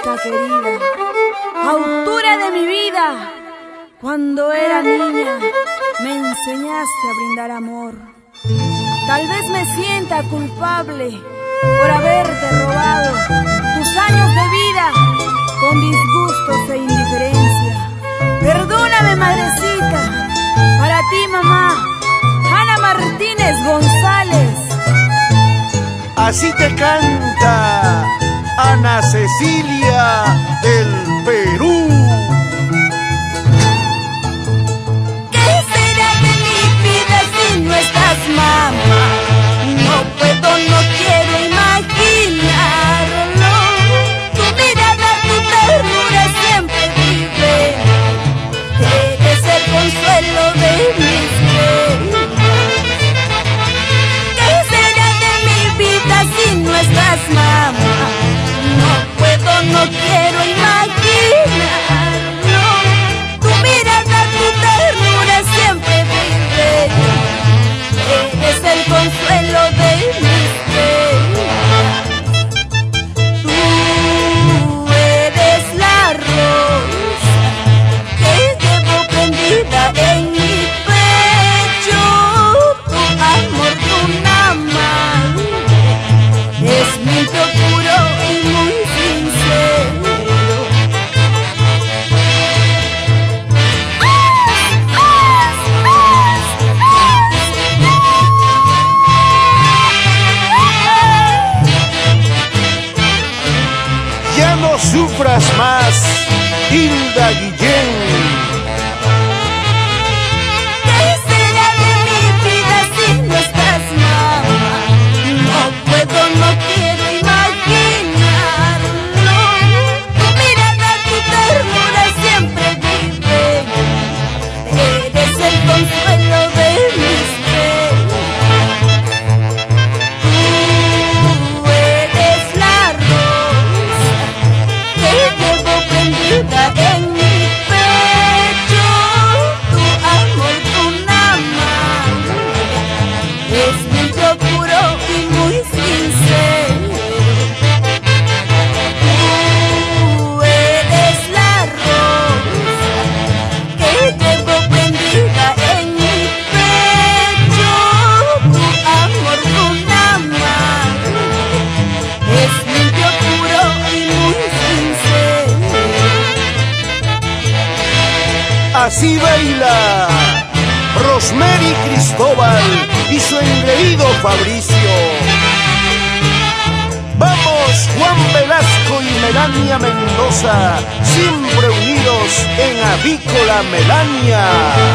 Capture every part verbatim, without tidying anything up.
Mamacita querida, autora de mi vida, cuando era niña me enseñaste a brindar amor. Tal vez me sienta culpable por haberte robado tus años de vida con mis gustos e indiferencia. Perdóname, madrecita, para ti, mamá, Ana Martínez González. Así te canta Ana Cecilia del Perú. ¿Qué será de mi vida si no estás, mamá? No puedo, no quiero imaginarlo. Tu mirada, tu ternura siempre vive. Eres el consuelo de mis penas. ¿Qué será de mi vida si no estás, mamá? No puedo, no quiero imaginarlo. Tu mirada, tu ternura siempre vive. Eres el consuelo de mis penas. Tú eres la rosa que llevo prendida en mi pecho. Tu amor, tu amante es mi puro y muy sincero. Ya no sufras más, Hilda Guillén. ¿Qué será de mi vida si no estás, mamá? No puedo, no quiero imaginarlo. Tu mirada, tu ternura siempre vive. Eres el consuelo de mis penas. Tú eres la rosa que llevo prendida en mi pecho. Tu amor, tu amante es limpio, puro y muy sincero. Tú eres la rosa que llevo prendida en mi pecho. Tu amor, tu amante es limpio, puro y muy sincero. Así baila Rosemary Cristóbal y su engreído Fabricio. Vamos, Juan Velasco y Melania Mendoza, siempre unidos en Avícola Melania.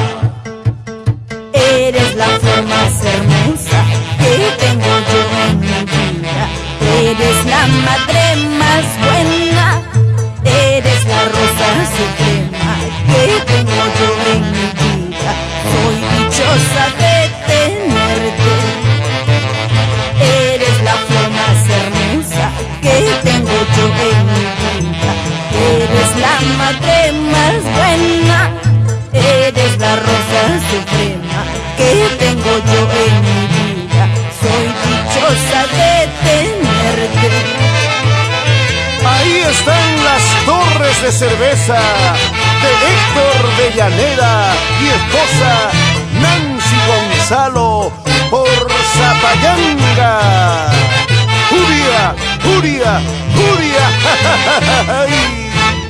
Eres la flor más hermosa que tengo yo en mi vida. Eres la madre más buena. Eres la rosa suprema que tengo yo en mi vida. Soy dichosa de tenerte. Eres la flor más hermosa que tengo yo en mi vida. Eres la madre más buena. Eres la rosa suprema que tengo yo en mi vida. Soy dichosa de tenerte. Ahí están las torres de cerveza de Héctor Vellaneda y esposa Nancy Gonzalo por Zapayanga. ¡Juria, Juria, Juria!